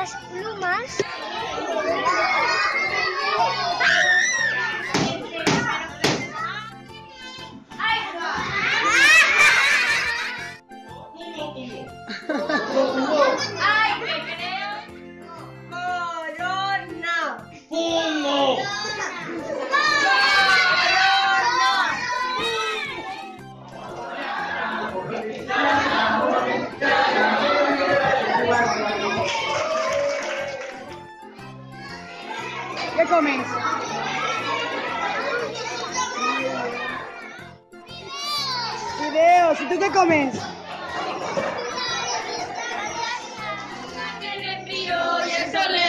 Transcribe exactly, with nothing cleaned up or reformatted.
las plumas. ¡Ay, me creo! ¡Corona! ¡Fumo! ¿Qué comes? Videos. ¿Y tú qué comes? Tiene frío y el sol